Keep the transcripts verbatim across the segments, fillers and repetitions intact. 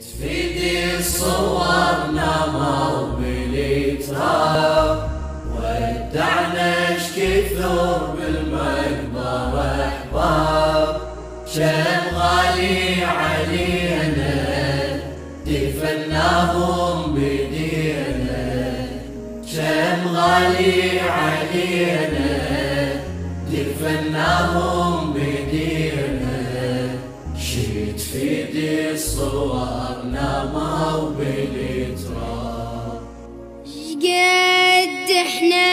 فيدي صورنا مو بالتراب، ودعنا كثر بالمقبرة احباب، شم غالي علينا دفناهم بدينا، شم غالي علينا دفناهم بدينا، شيت فيدي صورنا مو بالتراب. شقد احنا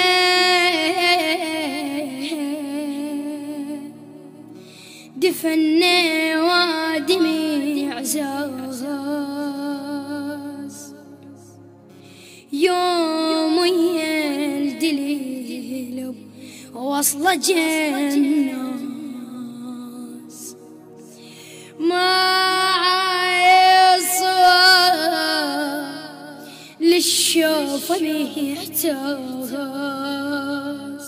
دفنا ودمع عزاز، يوم الدليل وصل جناس، ما للشوف بيحتاز،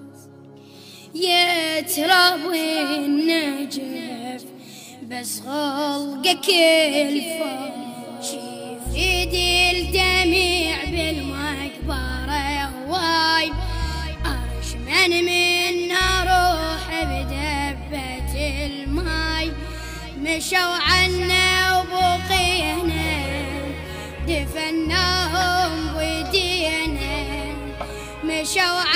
يا تراب والنجف بس غلقك الفاش، يفيدي الدمع بالمقبرة هواي، أرشمن من روح بدبة الماي، مشوا عنا وبقينا دفناهم ودينا، مشوا